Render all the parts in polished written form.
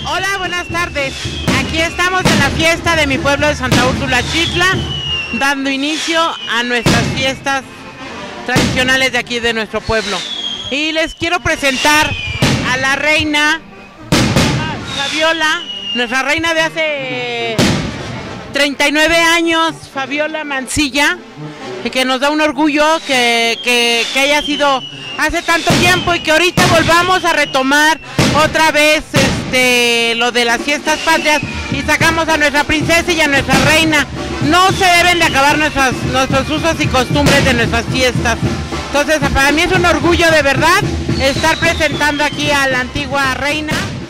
Hola, buenas tardes. Aquí estamos en la fiesta de mi pueblo de Santa Úrsula, Xitla, dando inicio a nuestras fiestas tradicionales de aquí de nuestro pueblo. Y les quiero presentar a la reina Fabiola, nuestra reina de hace 39 años, Fabiola Mancilla, y que nos da un orgullo que haya sido hace tanto tiempo y que ahorita volvamos a retomar otra vez lo de las fiestas patrias y sacamos a nuestra princesa y a nuestra reina. No se deben de acabar nuestros usos y costumbres de nuestras fiestas. Entonces, para mí es un orgullo de verdad estar presentando aquí a la antigua reina.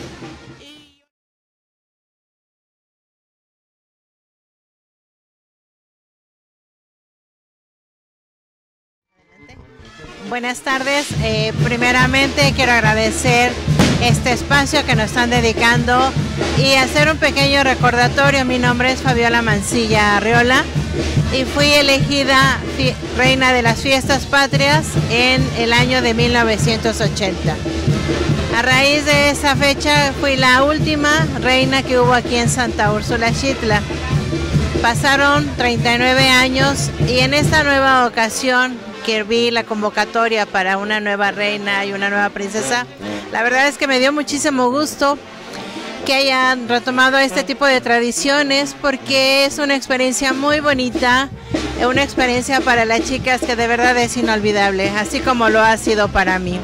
Buenas tardes, primeramente quiero agradecer este espacio que nos están dedicando y hacer un pequeño recordatorio. Mi nombre es Fabiola Mancilla Arriola y fui elegida reina de las fiestas patrias en el año de 1980. A raíz de esa fecha fui la última reina que hubo aquí en Santa Úrsula, Xitla. Pasaron 39 años y en esta nueva ocasión que vi la convocatoria para una nueva reina y una nueva princesa, la verdad es que me dio muchísimo gusto que hayan retomado este tipo de tradiciones porque es una experiencia muy bonita, una experiencia para las chicas que de verdad es inolvidable, así como lo ha sido para mí.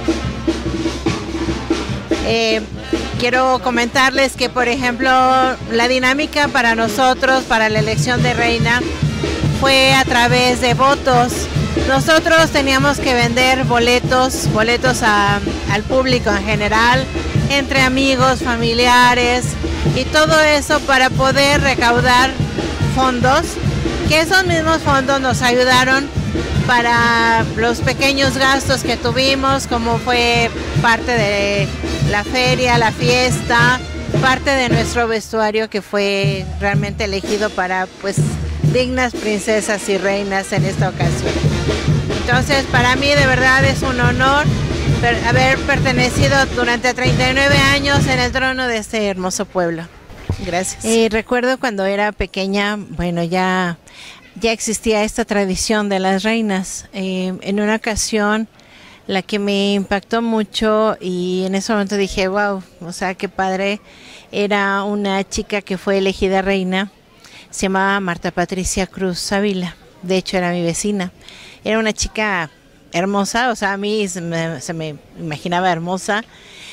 Quiero comentarles que, por ejemplo, la dinámica para nosotros, para la elección de reina, fue a través de votos. Nosotros teníamos que vender boletos al público en general, entre amigos, familiares y todo eso para poder recaudar fondos, que esos mismos fondos nos ayudaron para los pequeños gastos que tuvimos, como fue parte de la feria, la fiesta, parte de nuestro vestuario que fue realmente elegido para pues dignas princesas y reinas en esta ocasión. Entonces, para mí de verdad es un honor haber pertenecido durante 39 años en el trono de este hermoso pueblo. Gracias. Recuerdo cuando era pequeña, bueno, ya existía esta tradición de las reinas. En una ocasión, la que me impactó mucho y en ese momento dije, wow, o sea, qué padre, era una chica que fue elegida reina. Se llamaba Marta Patricia Cruz Ávila, de hecho era mi vecina. Era una chica hermosa, o sea, a mí se me imaginaba hermosa.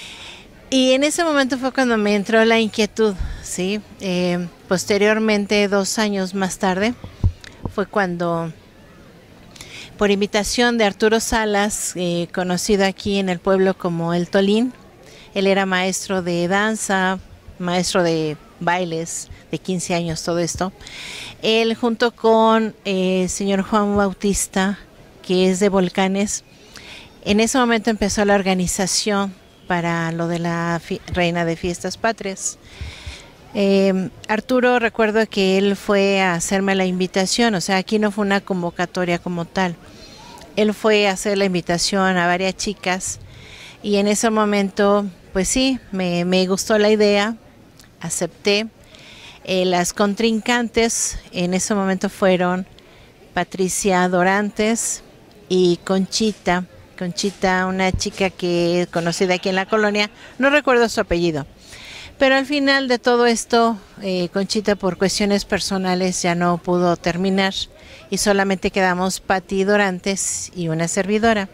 Y en ese momento fue cuando me entró la inquietud, ¿sí? Posteriormente, 2 años más tarde, fue cuando, por invitación de Arturo Salas, conocido aquí en el pueblo como El Tolín, él era maestro de danza, maestro de bailes, de 15 años, todo esto. Él junto con el señor Juan Bautista, que es de Volcanes, en ese momento empezó la organización para lo de la reina de fiestas patrias. Arturo, recuerdo que él fue a hacerme la invitación, o sea, aquí no fue una convocatoria como tal. Él fue a hacer la invitación a varias chicas y en ese momento, pues sí, me gustó la idea, acepté. Las contrincantes en ese momento fueron Patricia Dorantes y Conchita, una chica que es conocida aquí en la colonia, no recuerdo su apellido. Pero al final de todo esto, Conchita por cuestiones personales ya no pudo terminar y solamente quedamos Pati Dorantes y una servidora.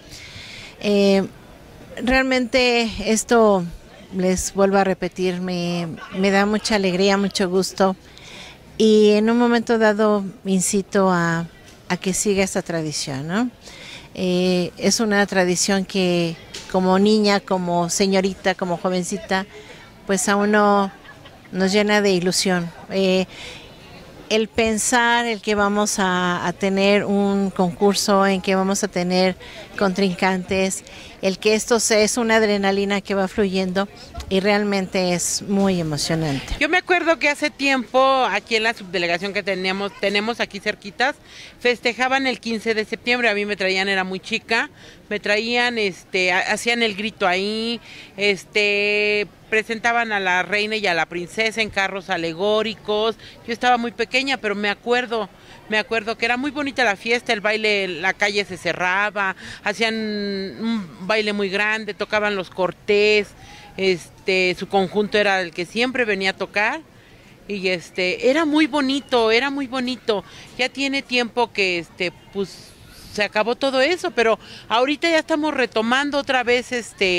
Realmente esto, les vuelvo a repetir, me da mucha alegría, mucho gusto y en un momento dado incito a que siga esta tradición, ¿no? Es una tradición que como niña, como señorita, como jovencita, pues a uno nos llena de ilusión. El pensar el que vamos a tener un concurso, en que vamos a tener contrincantes, el que esto es una adrenalina que va fluyendo y realmente es muy emocionante. Yo me acuerdo que hace tiempo aquí en la subdelegación que tenemos aquí cerquitas, festejaban el 15 de septiembre, a mí me traían, era muy chica, me traían, hacían el grito ahí, presentaban a la reina y a la princesa en carros alegóricos. Yo estaba muy pequeña, pero me acuerdo que era muy bonita la fiesta, el baile, la calle se cerraba, hacían un baile muy grande, tocaban los Cortés, su conjunto era el que siempre venía a tocar, y era muy bonito, era muy bonito. Ya tiene tiempo que pues se acabó todo eso, pero ahorita ya estamos retomando otra vez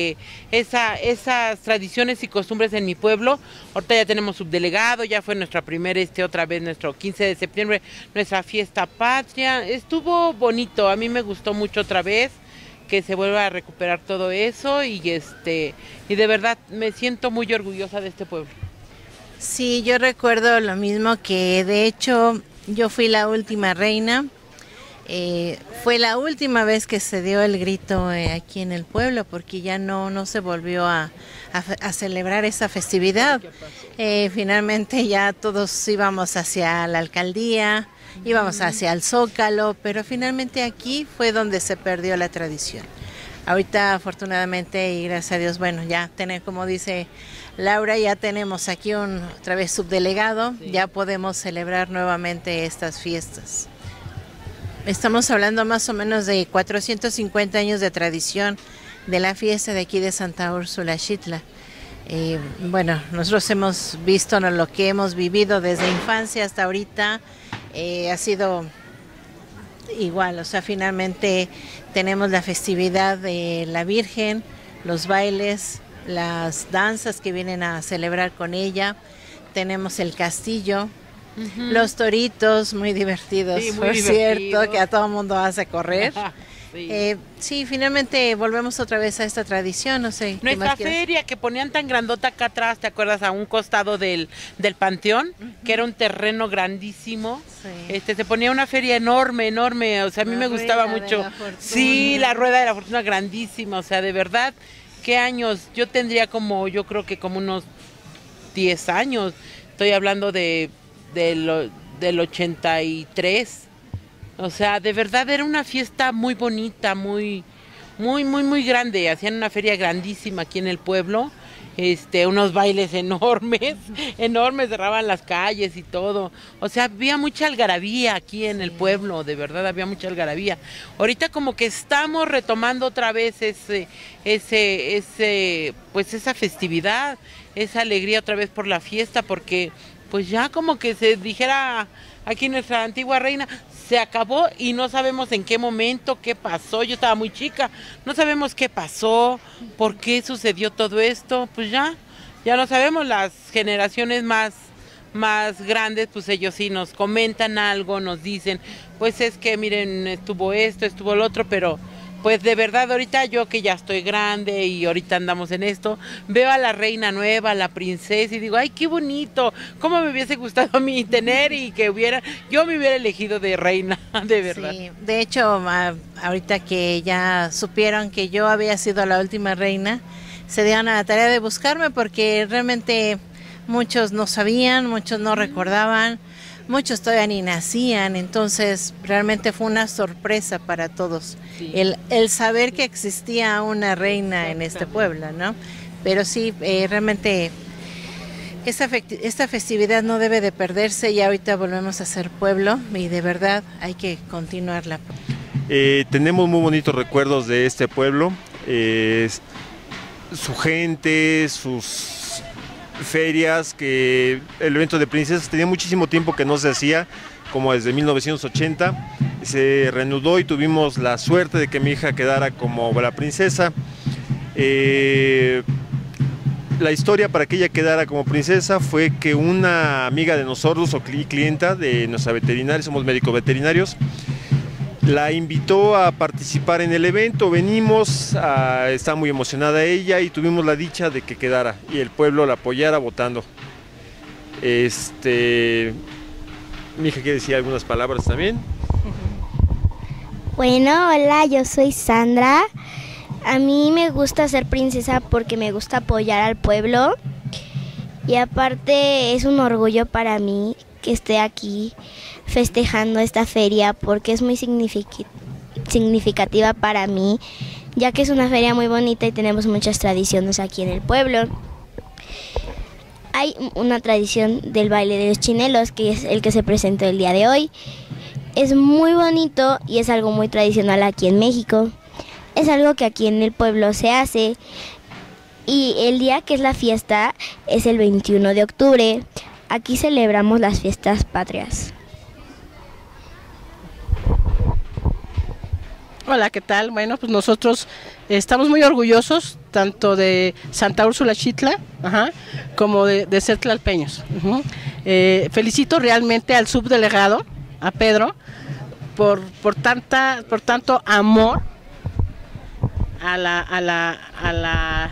esas tradiciones y costumbres en mi pueblo. Ahorita ya tenemos subdelegado, ya fue nuestra primera otra vez nuestro 15 de septiembre, nuestra fiesta patria. Estuvo bonito, a mí me gustó mucho otra vez que se vuelva a recuperar todo eso, y de verdad me siento muy orgullosa de este pueblo. Sí, yo recuerdo lo mismo, que de hecho yo fui la última reina. Fue la última vez que se dio el grito aquí en el pueblo, porque ya no se volvió a celebrar esa festividad. Finalmente ya todos íbamos hacia la alcaldía, íbamos hacia el Zócalo, pero finalmente aquí fue donde se perdió la tradición. Ahorita afortunadamente y gracias a Dios, bueno, ya como dice Laura, ya tenemos aquí otra vez subdelegado, sí. Ya podemos celebrar nuevamente estas fiestas. Estamos hablando más o menos de 450 años de tradición de la fiesta de aquí de Santa Úrsula Xitla. Bueno, nosotros hemos visto lo que hemos vivido desde infancia hasta ahorita, ha sido igual, o sea, finalmente tenemos la festividad de la Virgen, los bailes, las danzas que vienen a celebrar con ella, tenemos el castillo, los toritos muy divertidos, sí, muy cierto, que a todo el mundo hace correr. Sí. Sí, finalmente volvemos otra vez a esta tradición, no sé. Nuestra feria que ponían tan grandota acá atrás, ¿te acuerdas? A un costado del panteón, que era un terreno grandísimo. Sí. Se ponía una feria enorme, o sea, a mí me gustaba mucho. Sí, la rueda de la fortuna grandísima, o sea, de verdad, ¿qué años? Yo tendría yo creo que como unos 10 años, estoy hablando del 83. O sea, de verdad era una fiesta muy bonita, muy grande. Hacían una feria grandísima aquí en el pueblo, unos bailes enormes, cerraban las calles y todo. O sea, había mucha algarabía aquí en el pueblo, de verdad había mucha algarabía. Ahorita como que estamos retomando otra vez pues esa festividad, esa alegría otra vez por la fiesta, porque pues ya como que se dijera aquí nuestra antigua reina, se acabó y no sabemos en qué momento, qué pasó. Yo estaba muy chica, no sabemos qué pasó, por qué sucedió todo esto, pues ya no sabemos. Las generaciones más grandes, pues ellos sí nos comentan algo, nos dicen, pues es que miren, estuvo esto, estuvo lo otro, pero pues de verdad ahorita yo que ya estoy grande y ahorita andamos en esto, veo a la reina nueva, a la princesa y digo, ay, qué bonito, cómo me hubiese gustado a mí tener y que yo me hubiera elegido de reina, de verdad. Sí, de hecho, ahorita que ya supieron que yo había sido la última reina, se dieron a la tarea de buscarme, porque realmente muchos no sabían, muchos no recordaban, muchos todavía ni nacían, entonces realmente fue una sorpresa para todos, sí. el saber que existía una reina en este pueblo, ¿no? Pero sí, realmente esta festividad no debe de perderse, y ahorita volvemos a ser pueblo y de verdad hay que continuarla. Tenemos muy bonitos recuerdos de este pueblo, su gente, sus ferias, que el evento de princesas tenía muchísimo tiempo que no se hacía, como desde 1980, se reanudó y tuvimos la suerte de que mi hija quedara como la princesa. La historia para que ella quedara como princesa fue que una amiga de nosotros, o clienta de nuestra veterinaria, somos médicos veterinarios, la invitó a participar en el evento. Venimos, está muy emocionada ella y tuvimos la dicha de que quedara y el pueblo la apoyara votando. Mi hija quiere decir algunas palabras también. Bueno, hola, yo soy Sandra. A mí me gusta ser princesa porque me gusta apoyar al pueblo, y aparte es un orgullo para mí que esté aquí festejando esta feria, porque es muy significativa para mí, ya que es una feria muy bonita y tenemos muchas tradiciones aquí en el pueblo. hay una tradición del baile de los chinelos, que es el que se presentó el día de hoy. Es muy bonito y es algo muy tradicional aquí en México. Es algo que aquí en el pueblo se hace. Y el día que es la fiesta es el 21 de octubre. Aquí celebramos las fiestas patrias. Hola, ¿qué tal? Bueno, pues nosotros estamos muy orgullosos tanto de Santa Úrsula Xitla, como de ser tlalpeños. Felicito realmente al subdelegado, a Pedro, por tanto amor a la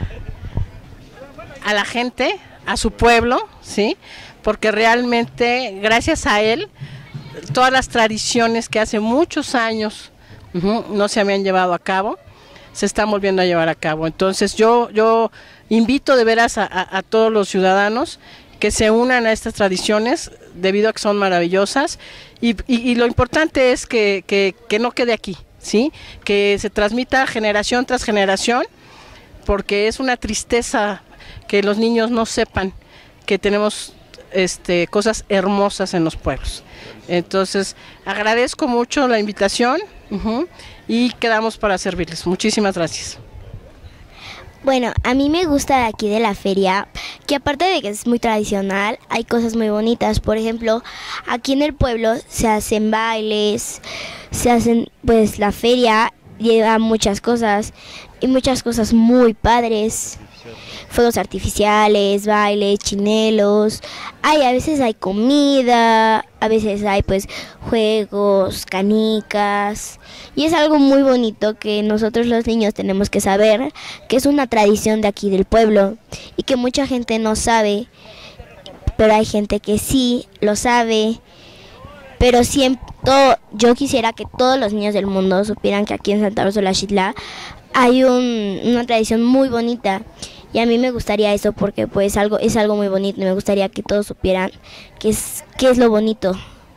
gente, a su pueblo, ¿sí? Porque realmente gracias a él todas las tradiciones que hace muchos años no se habían llevado a cabo, se están volviendo a llevar a cabo. Entonces yo invito de veras a todos los ciudadanos que se unan a estas tradiciones debido a que son maravillosas y lo importante es que no quede aquí, ¿sí? Que se transmita generación tras generación, porque es una tristeza que los niños no sepan que tenemos cosas hermosas en los pueblos. Entonces agradezco mucho la invitación y quedamos para servirles. Muchísimas gracias. Bueno, a mí me gusta de aquí de la feria, que aparte de que es muy tradicional, hay cosas muy bonitas. Por ejemplo, aquí en el pueblo se hacen bailes, pues la feria lleva muchas cosas y muchas cosas muy padres. Fuegos artificiales, bailes, chinelos, a veces hay comida, a veces hay pues juegos, canicas, y es algo muy bonito que nosotros los niños tenemos que saber, que es una tradición de aquí del pueblo y que mucha gente no sabe, pero hay gente que sí lo sabe. Pero yo quisiera que todos los niños del mundo supieran que aquí en Santa Úrsula Xitla hay una tradición muy bonita. Y a mí me gustaría eso porque pues es algo muy bonito y me gustaría que todos supieran qué es lo bonito.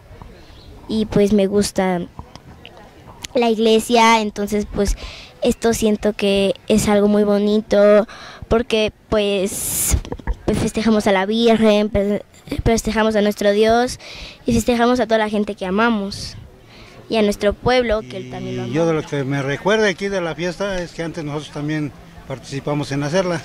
Y pues me gusta la iglesia, entonces pues esto siento que es algo muy bonito porque pues festejamos a la Virgen, festejamos a nuestro Dios y festejamos a toda la gente que amamos y a nuestro pueblo que él también lo ama. Yo de lo que me recuerdo aquí de la fiesta es que antes nosotros también participamos en hacerla.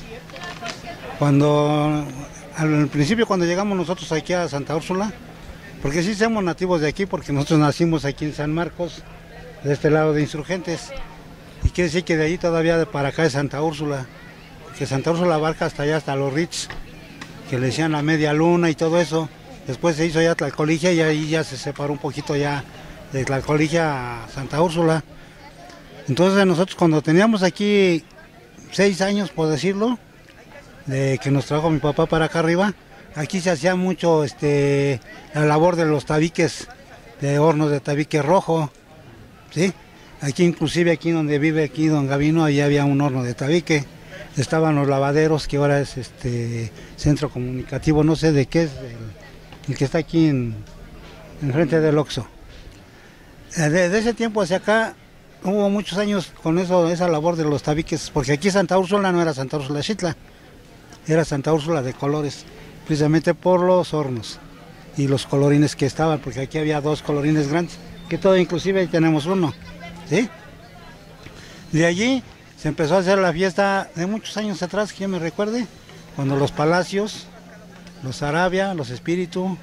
Al principio cuando llegamos nosotros aquí a Santa Úrsula, porque sí somos nativos de aquí, porque nosotros nacimos aquí en San Marcos, de este lado de Insurgentes, y quiere decir que de ahí todavía para acá es Santa Úrsula, que Santa Úrsula abarca hasta allá, hasta los Ritz, que le decían la media luna y todo eso. Después se hizo ya Tlalcoligia y ahí ya se separó un poquito ya de Tlalcoligia a Santa Úrsula. Entonces nosotros cuando teníamos aquí 6 años, por decirlo, de que nos trajo mi papá para acá arriba, aquí se hacía mucho la labor de los tabiques, de hornos de tabique rojo, ¿sí? Aquí inclusive aquí donde vive aquí don Gavino, ahí había un horno de tabique, estaban los lavaderos, que ahora es centro comunicativo, no sé de qué es, el que está aquí en frente del Oxxo. De ese tiempo hacia acá hubo muchos años con esa labor de los tabiques, porque aquí Santa Úrsula no era Santa Úrsula Xitla, era Santa Úrsula de Colores, precisamente por los hornos y los colorines que estaban, porque aquí había 2 colorines grandes, que todo inclusive ahí tenemos uno, ¿sí? De allí se empezó a hacer la fiesta de muchos años atrás, que yo me recuerde, cuando los Palacios, los Arabia, los Espíritu,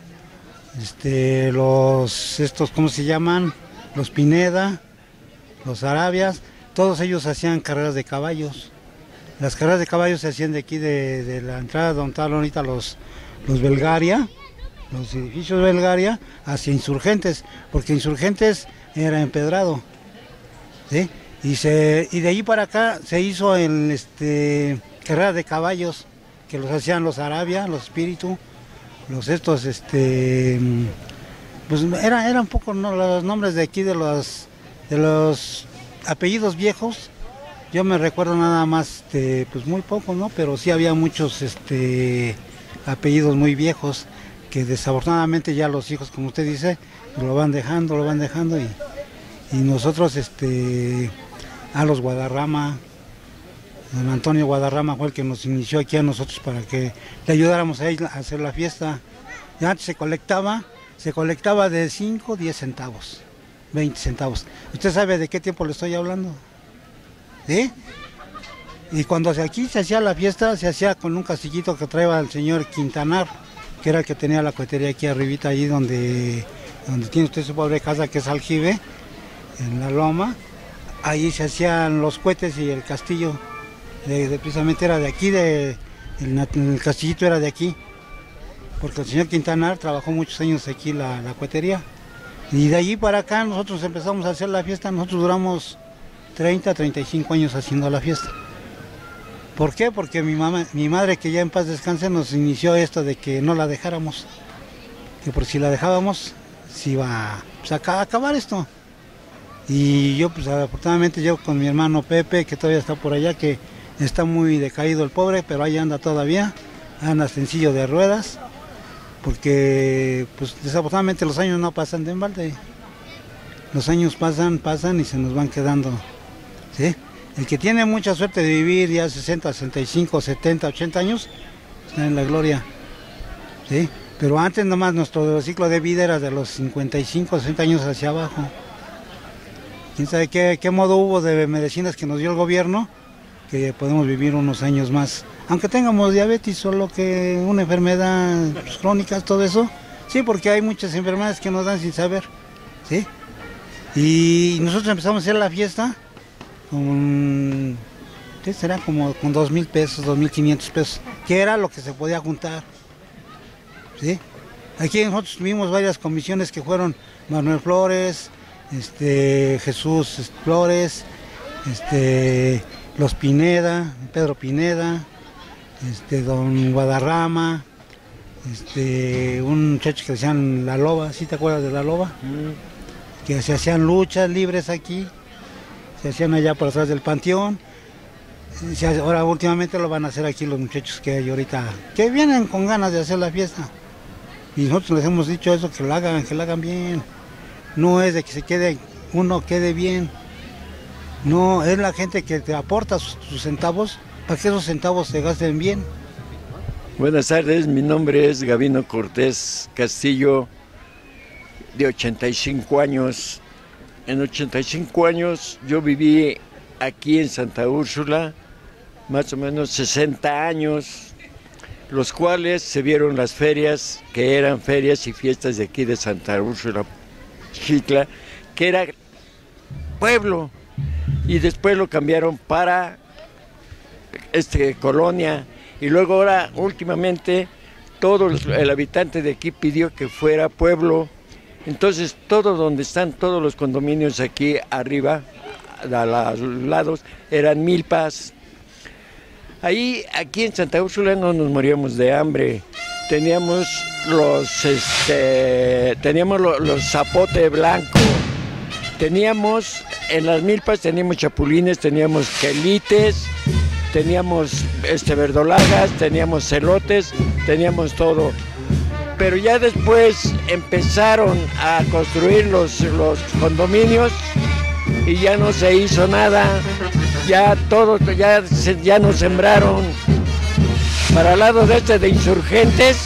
¿cómo se llaman? Los Pineda, los Arabias, todos ellos hacían carreras de caballos. Las carreras de caballos se hacían de aquí, de la entrada donde están ahorita los Belgaria, los edificios Belgaria, hacia Insurgentes, porque Insurgentes era empedrado, ¿sí? Y de ahí para acá se hizo carreras de caballos, que los hacían los Arabia, los Espíritu, pues eran un poco, ¿no?, los nombres de aquí de los apellidos viejos. Yo me recuerdo nada más, pues muy poco, ¿no? Pero sí había muchos apellidos muy viejos que desafortunadamente ya los hijos, como usted dice, lo van dejando y nosotros a los Guadarrama, Don Antonio Guadarrama fue el que nos inició aquí a nosotros para que le ayudáramos a él a hacer la fiesta. Y antes se colectaba de 5, 10 centavos, 20 centavos. ¿Usted sabe de qué tiempo le estoy hablando? ¿Sí? Y cuando aquí se hacía la fiesta, se hacía con un castillito que traía el señor Quintanar, que era el que tenía la cohetería aquí arribita, ahí donde tiene usted su pobre casa, que es Aljibe, en la loma. Ahí se hacían los cohetes y el castillo, precisamente era de aquí, el castillito era de aquí, porque el señor Quintanar trabajó muchos años aquí la cohetería. Y de allí para acá nosotros empezamos a hacer la fiesta, nosotros duramos 30, 35 años haciendo la fiesta. ¿Por qué? Porque mi madre, que ya en paz descanse, nos inició esto de que no la dejáramos, que por si la dejábamos se iba pues, a acabar esto. Y yo pues afortunadamente yo con mi hermano Pepe, que todavía está por allá, que está muy decaído el pobre, pero ahí anda todavía, anda sencillo de ruedas, porque pues desafortunadamente los años no pasan de en balde. Los años pasan y se nos van quedando, ¿sí? El que tiene mucha suerte de vivir ya 60, 65, 70, 80 años, está en la gloria, ¿sí? Pero antes nomás nuestro ciclo de vida era de los 55, 60 años hacia abajo. ¿Quién sabe qué modo hubo de medicinas que nos dio el gobierno? Que podemos vivir unos años más. Aunque tengamos diabetes, solo que una enfermedad pues, crónica, todo eso. Sí, porque hay muchas enfermedades que nos dan sin saber, ¿sí? Y nosotros empezamos a hacer la fiesta con, ¿qué será? Como con 2,000 pesos, 2,500 pesos, que era lo que se podía juntar, ¿sí? Aquí nosotros tuvimos varias comisiones que fueron Manuel Flores, Jesús Flores, los Pineda, Pedro Pineda, don Guadarrama, un muchacho que decían La Loba, ¿sí te acuerdas de La Loba? Que se hacían luchas libres aquí, se hacían allá por atrás del panteón. Ahora últimamente lo van a hacer aquí los muchachos que hay ahorita, que vienen con ganas de hacer la fiesta. Y nosotros les hemos dicho eso, que la hagan bien. No es de que uno quede bien. No, es la gente que te aporta sus centavos para que esos centavos se gasten bien. Buenas tardes, mi nombre es Gabino Cortés Castillo, de 85 años. En 85 años yo viví aquí en Santa Úrsula, más o menos 60 años, los cuales se vieron las ferias, que eran ferias y fiestas de aquí de Santa Úrsula, Xitla, que era pueblo, y después lo cambiaron para colonia, y luego ahora últimamente todo el habitante de aquí pidió que fuera pueblo. Entonces todo donde están todos los condominios aquí arriba, a los lados, eran milpas. Aquí en Santa Úrsula no nos moríamos de hambre. Teníamos los zapote blanco, teníamos en las milpas, teníamos chapulines, teníamos quelites, teníamos verdolagas, teníamos celotes, teníamos todo. Pero ya después empezaron a construir los condominios y ya no se hizo nada, ya nos sembraron. Para el lado de Insurgentes,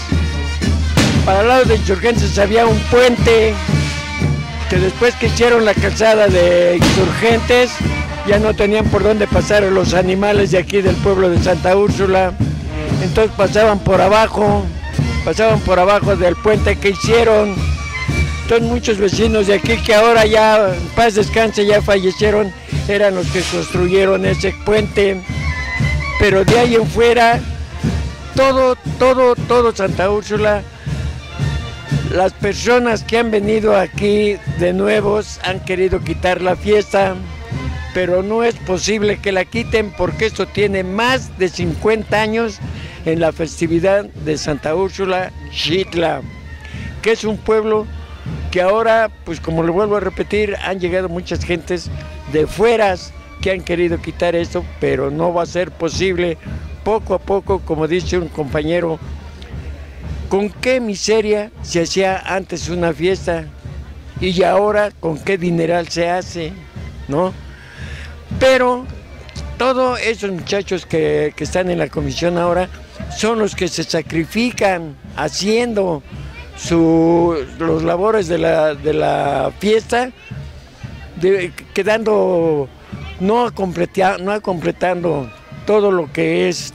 había un puente, que después que hicieron la calzada de Insurgentes, ya no tenían por dónde pasar los animales de aquí del pueblo de Santa Úrsula, entonces pasaban por abajo del puente que hicieron. Entonces muchos vecinos de aquí, que ahora ya, en paz descanse, ya fallecieron, eran los que construyeron ese puente. Pero de ahí en fuera, todo Santa Úrsula, las personas que han venido aquí de nuevos han querido quitar la fiesta, pero no es posible que la quiten porque esto tiene más de 50 años en la festividad de Santa Úrsula Xitla, que es un pueblo que ahora, pues como lo vuelvo a repetir, han llegado muchas gentes de fueras que han querido quitar esto, pero no va a ser posible. Poco a poco, como dice un compañero, ¿con qué miseria se hacía antes una fiesta? Y ahora, ¿con qué dineral se hace? ¿No? Pero todos esos muchachos que están en la comisión ahora son los que se sacrifican haciendo los labores de la fiesta, quedando no completando todo lo que es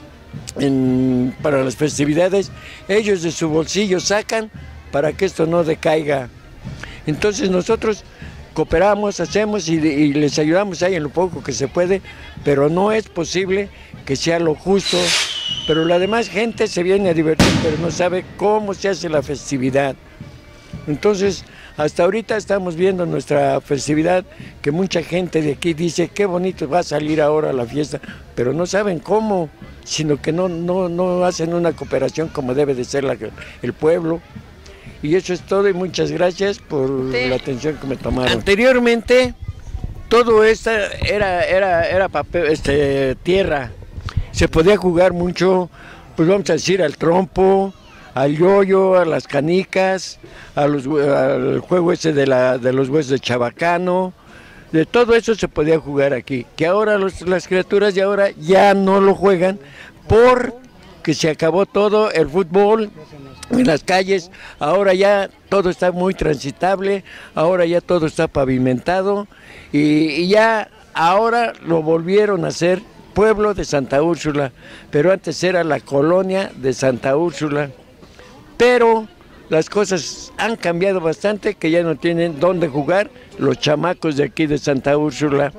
para las festividades. Ellos de su bolsillo sacan para que esto no decaiga. Entonces nosotros cooperamos, hacemos y les ayudamos ahí en lo poco que se puede, pero no es posible que sea lo justo. Pero la demás gente se viene a divertir, pero no sabe cómo se hace la festividad. Entonces, hasta ahorita estamos viendo nuestra festividad, que mucha gente de aquí dice, qué bonito va a salir ahora la fiesta, pero no saben cómo, sino que no hacen una cooperación como debe de ser el pueblo. Y eso es todo, y muchas gracias por la atención que me tomaron. Anteriormente, todo esto era papel, tierra. Se podía jugar mucho, pues vamos a decir, al trompo, al yoyo, a las canicas, al juego ese de los huesos de chabacano. De todo eso se podía jugar aquí. Que ahora las criaturas de ahora ya no lo juegan porque se acabó todo el fútbol en las calles. Ahora ya todo está muy transitable, ahora ya todo está pavimentado y ya ahora lo volvieron a hacer pueblo de Santa Úrsula, pero antes era la colonia de Santa Úrsula. Pero las cosas han cambiado bastante, que ya no tienen dónde jugar los chamacos de aquí de Santa Úrsula.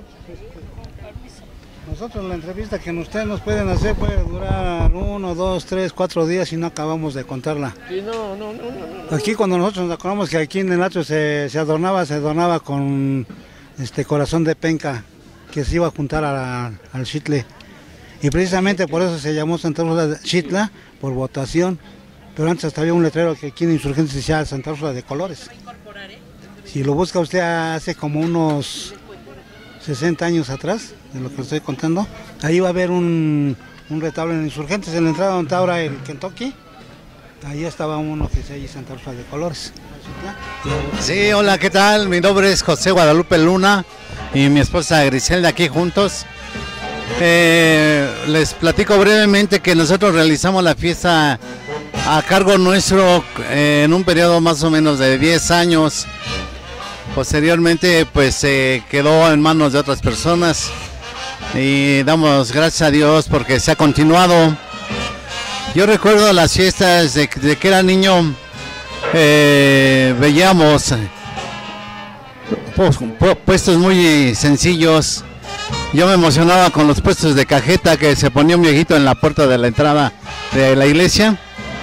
Nosotros la entrevista que ustedes nos pueden hacer puede durar 1, 2, 3, 4 días y no acabamos de contarla. Sí, no. Aquí cuando nosotros nos acordamos que aquí en el atrio se adornaba con corazón de penca que se iba a juntar al Xitle. Y precisamente por eso se llamó Santa Úrsula de Xitla, por votación. Pero antes hasta había un letrero que aquí en Insurgentes decía Santa Úrsula de Colores. Si lo busca usted hace como unos 60 años atrás, de lo que le estoy contando, ahí va a haber un retablo en Insurgentes, en la entrada donde está ahora el Kentucky. Ahí estaba uno que se llama Santa Úrsula de Colores. Sí, hola, ¿qué tal? Mi nombre es José Guadalupe Luna y mi esposa Griselda, aquí juntos. Les platico brevemente que nosotros realizamos la fiesta a cargo nuestro en un periodo más o menos de 10 años. Posteriormente pues quedó en manos de otras personas y damos gracias a Dios porque se ha continuado. Yo recuerdo las fiestas de que era niño, veíamos puestos muy sencillos. Yo me emocionaba con los puestos de cajeta que se ponía un viejito en la puerta de la entrada de la iglesia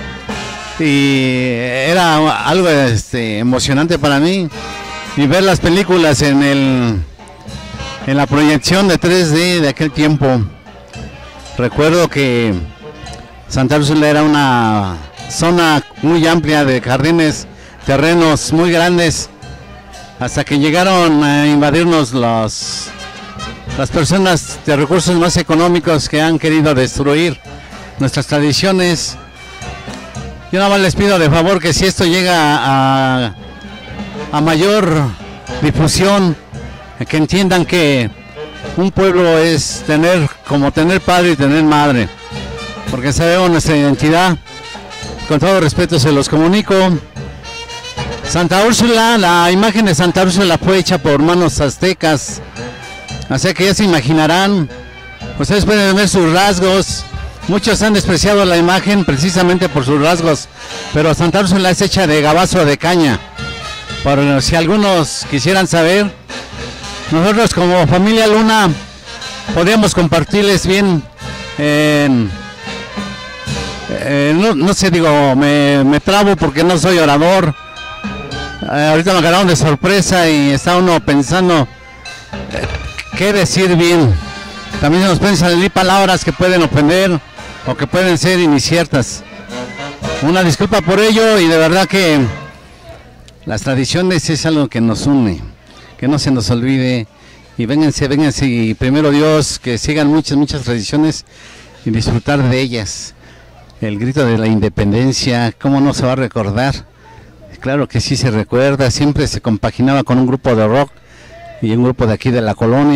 y era algo emocionante para mí, y ver las películas en la proyección de 3D de aquel tiempo. Recuerdo que Santa Úrsula era una zona muy amplia de jardines, terrenos muy grandes, hasta que llegaron a invadirnos las personas de recursos más económicos que han querido destruir nuestras tradiciones. Yo nada más les pido de favor que si esto llega a mayor difusión, que entiendan que un pueblo es tener padre y tener madre, porque sabemos nuestra identidad. Con todo respeto se los comunico. Santa Úrsula, la imagen de Santa Úrsula fue hecha por manos aztecas, así que ya se imaginarán, ustedes pueden ver sus rasgos. Muchos han despreciado la imagen precisamente por sus rasgos, pero Santa Úrsula es hecha de gabazo de caña. Por si algunos quisieran saber, nosotros como familia Luna podríamos compartirles bien, no sé, digo, me trabo porque no soy orador. Ahorita me agarraron de sorpresa y está uno pensando qué decir bien. También se nos pueden salir palabras que pueden ofender o que pueden ser inciertas. Una disculpa por ello, y de verdad que las tradiciones es algo que nos une, que no se nos olvide. Y vénganse, y primero Dios, que sigan muchas tradiciones y disfrutar de ellas. El grito de la independencia, ¿cómo no se va a recordar? Claro que sí se recuerda, siempre se compaginaba con un grupo de rock y un grupo de aquí de la colonia.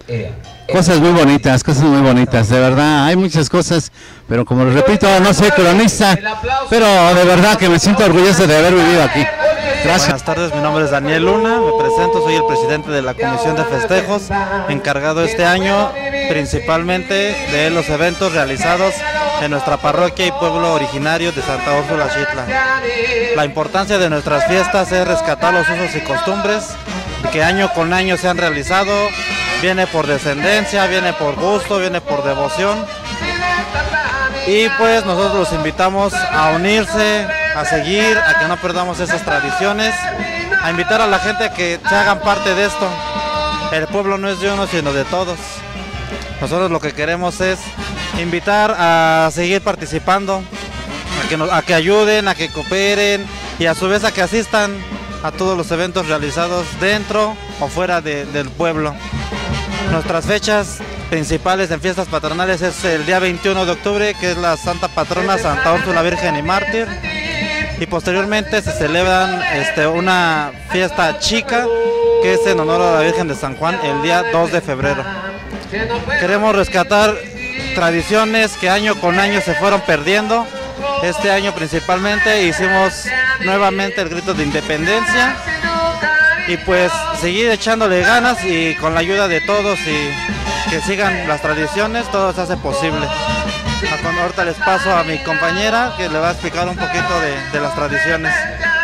cosas muy bonitas, de verdad, hay muchas cosas, pero como les repito, no soy cronista, pero de verdad que me siento orgulloso de haber vivido aquí. Gracias. Buenas tardes, mi nombre es Daniel Luna, me presento, soy el presidente de la Comisión de Festejos, encargado este año principalmente de los eventos realizados en nuestra parroquia y pueblo originario de Santa Úrsula Xitla. La importancia de nuestras fiestas es rescatar los usos y costumbres que año con año se han realizado, viene por descendencia, viene por gusto, viene por devoción, y pues nosotros los invitamos a unirse, a seguir, a que no perdamos esas tradiciones, a invitar a la gente a que se hagan parte de esto. El pueblo no es de uno, sino de todos. Nosotros lo que queremos es invitar a seguir participando, a que ayuden, a que cooperen y a su vez a que asistan a todos los eventos realizados dentro o fuera del pueblo. Nuestras fechas principales en fiestas patronales es el día 21 de octubre, que es la Santa Patrona Santa Úrsula Virgen y Mártir, y posteriormente se celebran una fiesta chica que es en honor a la Virgen de San Juan el día 2 de febrero. Queremos rescatar tradiciones que año con año se fueron perdiendo. Este año principalmente hicimos nuevamente el grito de independencia y pues seguir echándole ganas y con la ayuda de todos y que sigan las tradiciones, todo se hace posible. Ahorita les paso a mi compañera que le va a explicar un poquito de las tradiciones.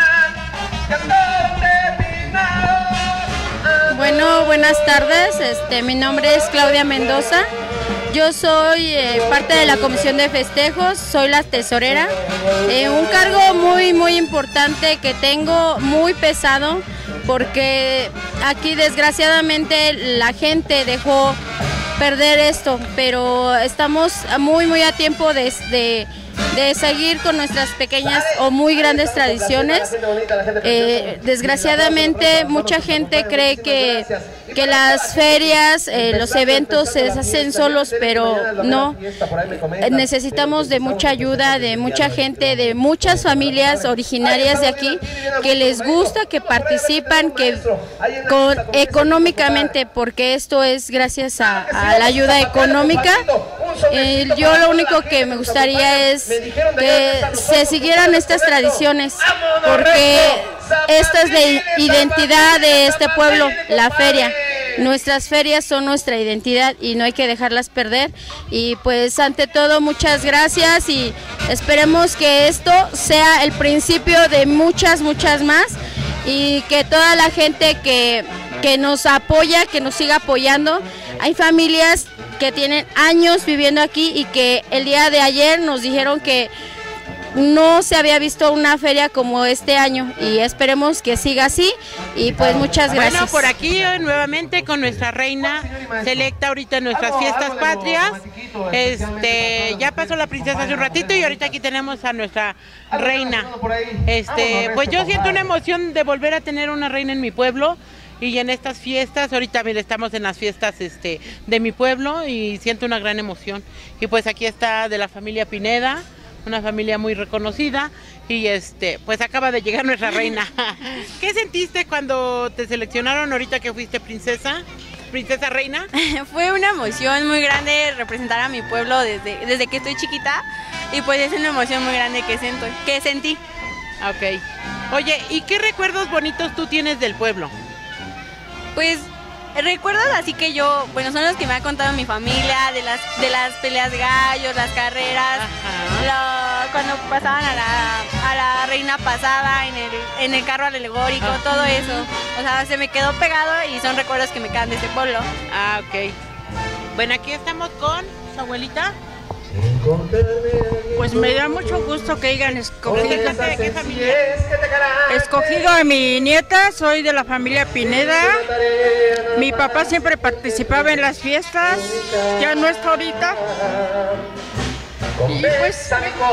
Bueno, buenas tardes, mi nombre es Claudia Mendoza, yo soy parte de la Comisión de Festejos, soy la tesorera, un cargo muy importante que tengo, muy pesado, porque aquí desgraciadamente la gente dejó perder esto, pero estamos muy a tiempo de seguir con nuestras pequeñas o muy grandes tradiciones. Desgraciadamente mucha gente cree que las ferias, los eventos se deshacen solos, pero no. Necesitamos de mucha ayuda, de mucha gente, de muchas familias originarias de aquí que les gusta, que participan, económicamente, porque esto es gracias a la ayuda económica. Yo lo único que me gustaría es que se siguieran estas tradiciones, porque esta es la identidad de este pueblo, la feria. Nuestras ferias son nuestra identidad y no hay que dejarlas perder. Y pues ante todo muchas gracias y esperemos que esto sea el principio de muchas más, y que toda la gente que nos apoya, que nos siga apoyando. Hay familias que tienen años viviendo aquí y que el día de ayer nos dijeron que no se había visto una feria como este año, y esperemos que siga así, y pues muchas gracias. Bueno, por aquí nuevamente con nuestra reina selecta ahorita en nuestras fiestas patrias. Ya pasó la princesa hace un ratito y ahorita aquí tenemos a nuestra reina. Pues yo siento una emoción de volver a tener una reina en mi pueblo. Y en estas fiestas, ahorita mire, estamos en las fiestas de mi pueblo y siento una gran emoción. Y pues aquí está de la familia Pineda, una familia muy reconocida, y pues acaba de llegar nuestra reina. ¿Qué sentiste cuando te seleccionaron ahorita que fuiste princesa reina? Fue una emoción muy grande representar a mi pueblo desde que estoy chiquita, y pues es una emoción muy grande que sentí. Ok. Oye, ¿y qué recuerdos bonitos tú tienes del pueblo? Pues recuerdos así que son los que me ha contado mi familia, de las peleas de gallos, las carreras, cuando pasaban a la reina pasada en el carro alegórico, todo eso. O sea, se me quedó pegado y son recuerdos que me quedan de este pueblo. Ah, ok. Bueno, aquí estamos con su abuelita. Pues me da mucho gusto que hayan escogido. ¿De qué familia? Escogido a mi nieta, soy de la familia Pineda. Mi papá siempre participaba en las fiestas, ya no está ahorita. Y pues... Sí.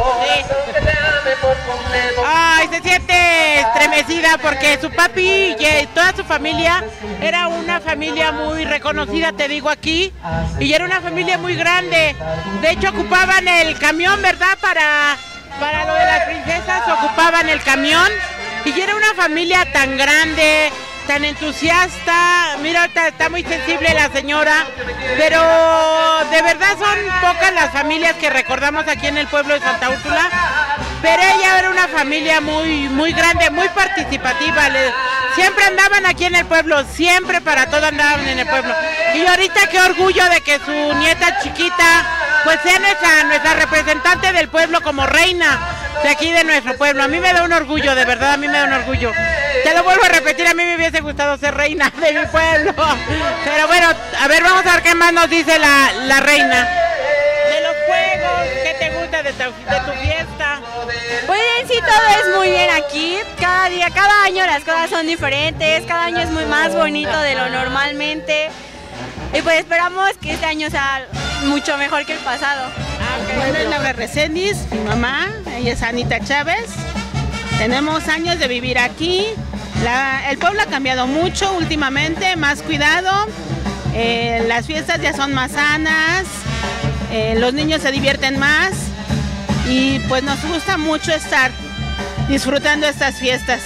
Ay, se siente estremecida porque su papi y toda su familia era una familia muy reconocida, te digo aquí, y era una familia muy grande. De hecho ocupaban el camión, ¿verdad? Para lo de las princesas ocupaban el camión, y era una familia tan grande tan entusiasta. Mira, está muy sensible la señora, pero de verdad son pocas las familias que recordamos aquí en el pueblo de Santa Úrsula, pero ella era una familia muy grande, muy participativa. Siempre andaban aquí en el pueblo, siempre para todo andaban en el pueblo. Y ahorita qué orgullo de que su nieta chiquita pues sea nuestra representante del pueblo como reina de aquí de nuestro pueblo. A mí me da un orgullo, de verdad, a mí me da un orgullo. Te lo vuelvo a repetir, a mí me hubiese gustado ser reina de mi pueblo. Pero bueno, a ver, vamos a ver qué más nos dice la reina. De los juegos, ¿qué te gusta de tu fiesta? Pues en sí todo es muy bien aquí, cada día, cada año las cosas son diferentes, cada año es muy más bonito de lo normalmente. Y pues esperamos que este año sea mucho mejor que el pasado. Bueno, es Laura Reséndiz, mi mamá, ella es Anita Chávez. Tenemos años de vivir aquí. El pueblo ha cambiado mucho últimamente, más cuidado. Las fiestas ya son más sanas, los niños se divierten más y pues nos gusta mucho estar disfrutando estas fiestas.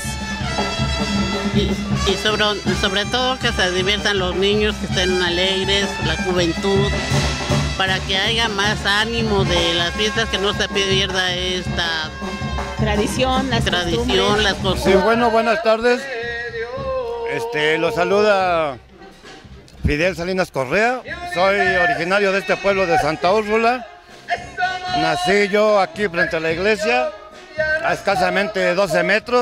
Y sobre todo que se diviertan los niños, que estén alegres, la juventud, para que haya más ánimo de las fiestas, que no se pierda esta tradición, las costumbres. Sí, bueno, buenas tardes. Los saluda Fidel Salinas Correa. Soy originario de este pueblo de Santa Úrsula. Nací yo aquí frente a la iglesia, a escasamente 12 metros.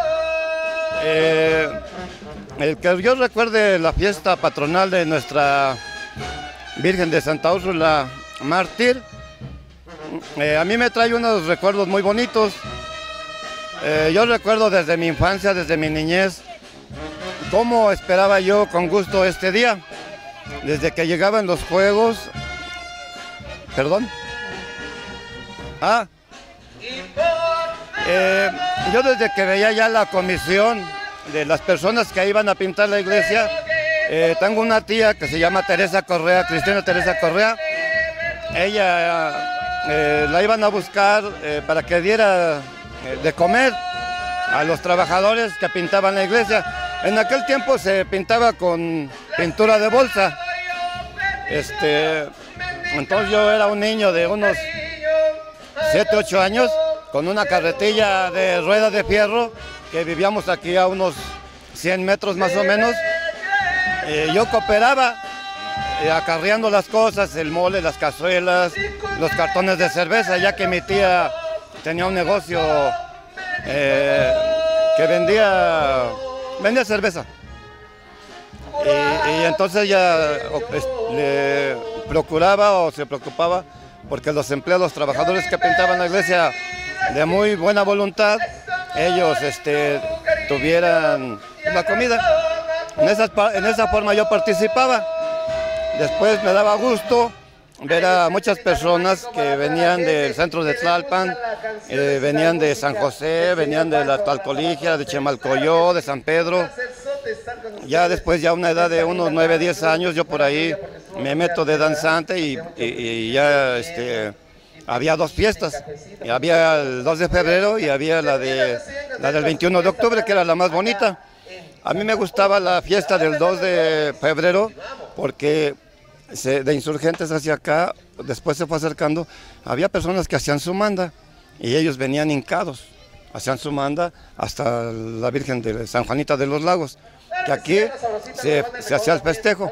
El que yo recuerde la fiesta patronal de nuestra Virgen de Santa Úrsula Mártir, a mí me trae unos recuerdos muy bonitos. Yo recuerdo desde mi infancia, desde mi niñez, cómo esperaba yo con gusto este día. Desde que llegaban los juegos... ¿Perdón? Yo desde que veía ya la comisión de las personas que iban a pintar la iglesia, tengo una tía que se llama Teresa Correa, Cristina Teresa Correa. Ella la iban a buscar para que diera de comer a los trabajadores que pintaban la iglesia. En aquel tiempo se pintaba con pintura de bolsa. Entonces yo era un niño de unos 7, 8 años, con una carretilla de ruedas de fierro, que vivíamos aquí a unos 100 metros más o menos. Yo cooperaba acarreando las cosas, el mole, las cazuelas, los cartones de cerveza, ya que mi tía tenía un negocio que vendía cerveza. Y entonces ella le procuraba o se preocupaba porque los empleados, trabajadores que pintaban la iglesia de muy buena voluntad, ellos tuvieran la comida. En esa forma yo participaba. Después me daba gusto ver a muchas personas que venían del centro de Tlalpan, venían de San José, venían de la Tlalcoligia, de Chemalcoyó, de San Pedro. Ya después, ya a una edad de unos 9, 10 años, yo por ahí me meto de danzante y ya había dos fiestas. Había el 2 de febrero y había la del 21 de octubre, que era la más bonita. A mí me gustaba la fiesta del 2 de febrero porque de Insurgentes hacia acá, después se fue acercando, había personas que hacían su manda y ellos venían hincados, hacían su manda hasta la Virgen de San Juanita de los Lagos, que aquí se hacía el festejo.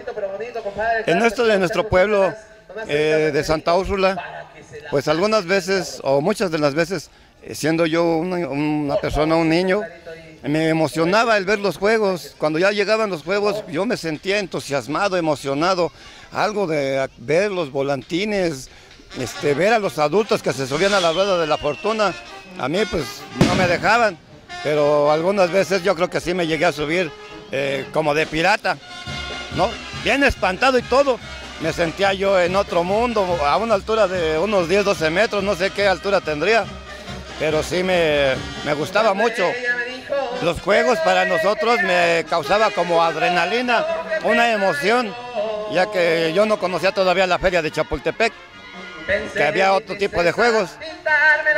En nuestro pueblo de Santa Úrsula, pues algunas veces, o muchas de las veces, siendo yo una persona, un niño, me emocionaba el ver los juegos. Cuando ya llegaban los juegos, yo me sentía entusiasmado, emocionado. Algo de ver los volantines, ver a los adultos que se subían a la rueda de la fortuna. A mí pues no me dejaban, pero algunas veces yo creo que sí me llegué a subir como de pirata, ¿no? Bien espantado y todo. Me sentía yo en otro mundo, a una altura de unos 10, 12 metros, no sé qué altura tendría, pero sí me gustaba mucho. Los juegos para nosotros me causaba como adrenalina, una emoción, ya que yo no conocía todavía la feria de Chapultepec, que había otro tipo de juegos.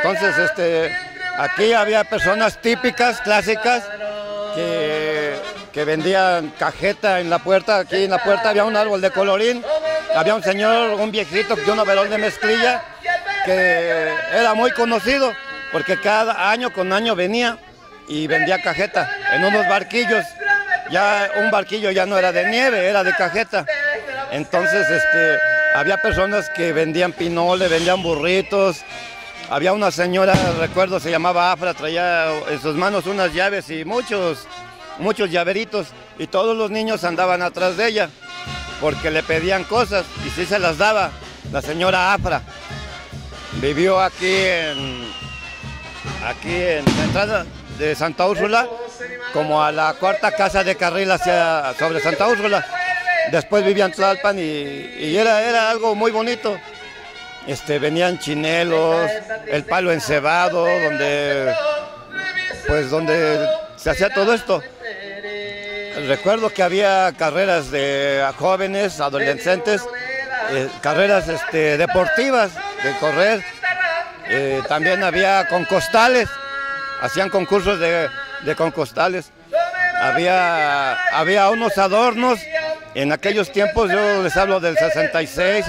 Entonces aquí había personas típicas, clásicas, que que vendían cajeta en la puerta. Aquí en la puerta había un árbol de colorín, había un señor, un viejito de un overol de mezclilla, que era muy conocido, porque cada año con año venía y vendía cajeta en unos barquillos. Ya un barquillo ya no era de nieve, era de cajeta. Entonces había personas que vendían pinole, vendían burritos. Había una señora, recuerdo, se llamaba Afra, traía en sus manos unas llaves y muchos llaveritos, y todos los niños andaban atrás de ella porque le pedían cosas y sí se las daba. La señora Afra vivió aquí en la entrada de Santa Úrsula, como a la cuarta casa de carril sobre Santa Úrsula. Después vivía en Tlalpan y era algo muy bonito. Venían chinelos, el palo encebado, donde se hacía todo esto. Recuerdo que había carreras de jóvenes, adolescentes, carreras deportivas de correr. También había concostales, hacían concursos de concostales. Había unos adornos. En aquellos tiempos, yo les hablo del 66,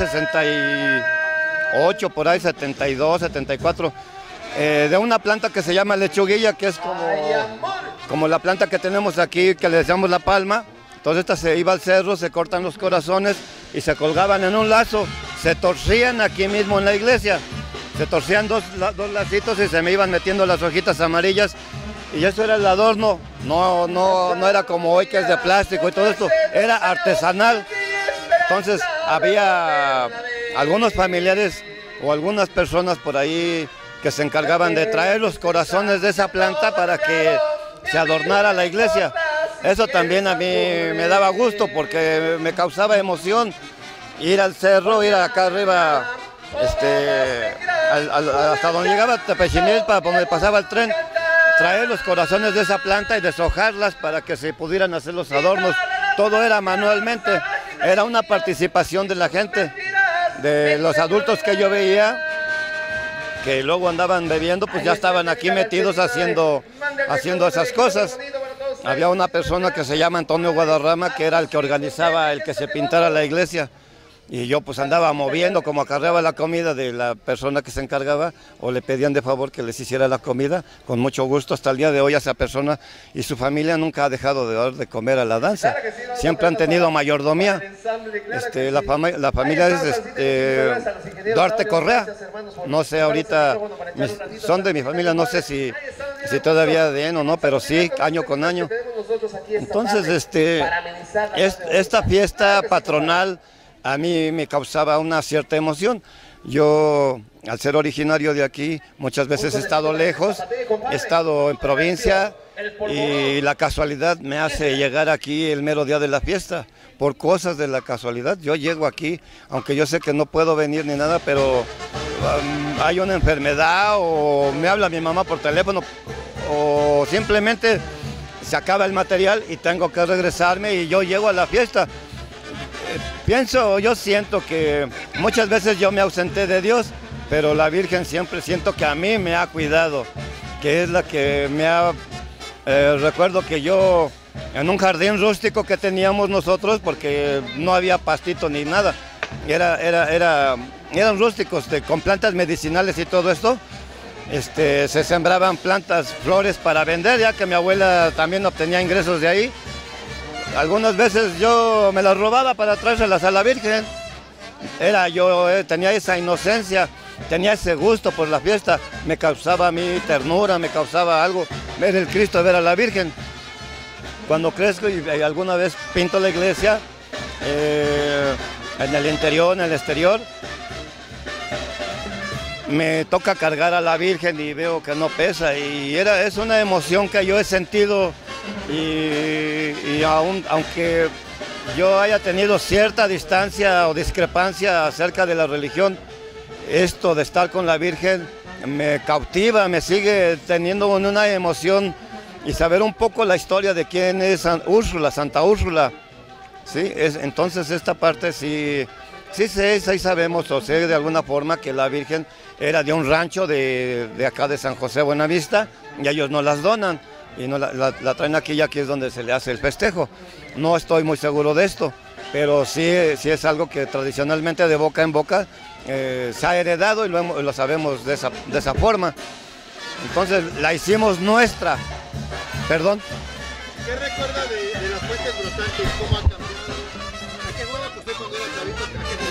68, por ahí 72, 74, de una planta que se llama lechuguilla, que es como la planta que tenemos aquí, que le decíamos la palma. Entonces esta se iba al cerro, se cortan los corazones y se colgaban en un lazo, se torcían aquí mismo en la iglesia, se torcían dos lacitos y se me iban metiendo las hojitas amarillas. Y eso era el adorno, no era como hoy que es de plástico y todo esto, era artesanal. Entonces había algunos familiares o algunas personas por ahí que se encargaban de traer los corazones de esa planta para que se adornara la iglesia. Eso también a mí me daba gusto porque me causaba emoción ir al cerro, ir acá arriba, hasta donde llegaba Tepechimil, para donde pasaba el tren, traer los corazones de esa planta y deshojarlas para que se pudieran hacer los adornos. Todo era manualmente, era una participación de la gente, de los adultos que yo veía, que luego andaban bebiendo, pues ya estaban aquí metidos haciendo esas cosas. Había una persona que se llama Antonio Guadarrama, que era el que organizaba el que se pintara la iglesia. Y yo pues andaba moviendo, como acarreaba la comida de la persona que se encargaba, o le pedían de favor que les hiciera la comida, con mucho gusto. Hasta el día de hoy esa persona y su familia nunca ha dejado de comer a la danza. Siempre han tenido mayordomía. La familia es Duarte Correa. No sé ahorita, son de mi familia, no sé si todavía den o no, pero sí, año con año. Entonces, esta fiesta patronal a mí me causaba una cierta emoción. Yo, al ser originario de aquí, muchas veces he estado lejos, he estado en provincia y la casualidad me hace llegar aquí el mero día de la fiesta. Por cosas de la casualidad, yo llego aquí, aunque yo sé que no puedo venir ni nada, pero hay una enfermedad o me habla mi mamá por teléfono o simplemente se acaba el material y tengo que regresarme y yo llego a la fiesta. Yo siento que muchas veces yo me ausenté de Dios, pero la Virgen siempre siento que a mí me ha cuidado, que es la que me ha... recuerdo que yo, en un jardín rústico que teníamos nosotros, porque no había pastito ni nada, eran rústicos con plantas medicinales y todo esto, se sembraban plantas, flores para vender, ya que mi abuela también obtenía ingresos de ahí. Algunas veces yo me las robaba para traérselas a la Virgen. Tenía esa inocencia, tenía ese gusto por la fiesta. Me causaba a mí ternura, me causaba algo ver el Cristo, ver a la Virgen. Cuando crezco y alguna vez pinto la iglesia, en el interior, en el exterior, me toca cargar a la Virgen y veo que no pesa. Y es una emoción que yo he sentido. Y aunque yo haya tenido cierta distancia o discrepancia acerca de la religión, esto de estar con la Virgen me cautiva, me sigue teniendo una emoción y saber un poco la historia de quién es Santa Úrsula. ¿Sí? Entonces esta parte sí sabemos o sé de alguna forma que la Virgen era de un rancho de acá de San José Buenavista y ellos nos las donan. y no la traen aquí, y aquí es donde se le hace el festejo. No estoy muy seguro de esto, pero sí es algo que tradicionalmente de boca en boca se ha heredado y lo sabemos de esa forma. Entonces la hicimos nuestra. Perdón. ¿Qué recuerda de las fuentes brotantes? ¿Cómo ha cambiado? ¿A qué jugaba usted cuando era chavito?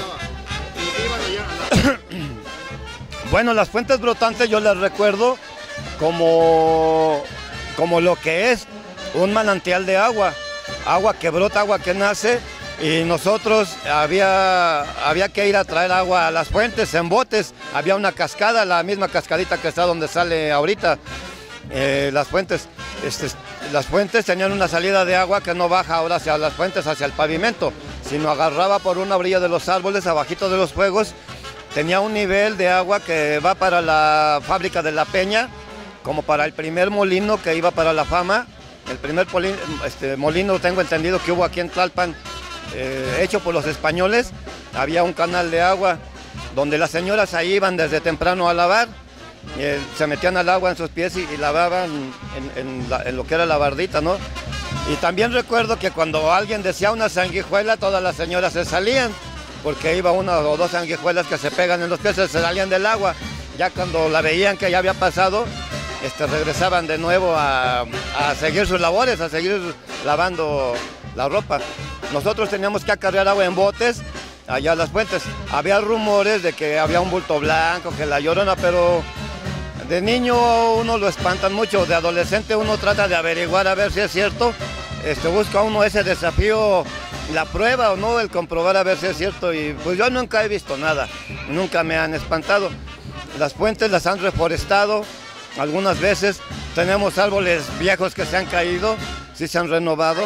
¿A qué jugaba? ¿Y qué iban allá? Bueno, las fuentes brotantes yo las recuerdo como lo que es un manantial de agua. Agua que brota, agua que nace, y nosotros había que ir a traer agua a las fuentes en botes. Había una cascada, la misma cascadita que está donde sale ahorita. Las fuentes tenían una salida de agua que no baja ahora hacia las fuentes, hacia el pavimento, sino agarraba por una orilla de los árboles, abajito de los fuegos. Tenía un nivel de agua que va para la fábrica de La Peña, como para el primer molino que iba para La Fama. El primer molino, tengo entendido que hubo aquí en Tlalpan, hecho por los españoles. Había un canal de agua donde las señoras ahí iban desde temprano a lavar. Se metían al agua en sus pies y lavaban en lo que era la bardita, ¿no? Y también recuerdo que cuando alguien decía una sanguijuela, todas las señoras se salían, porque iba una o dos sanguijuelas que se pegan en los pies, se salían del agua. Ya cuando la veían que ya había pasado, regresaban de nuevo a seguir sus labores, a seguir lavando la ropa. Nosotros teníamos que acarrear agua en botes allá a las fuentes. Había rumores de que había un bulto blanco, que la Llorona, pero de niño uno lo espantan mucho, de adolescente uno trata de averiguar a ver si es cierto, busca uno ese desafío, la prueba o no, el comprobar a ver si es cierto, y pues yo nunca he visto nada, nunca me han espantado. Las fuentes las han reforestado algunas veces, tenemos árboles viejos que se han caído, sí se han renovado.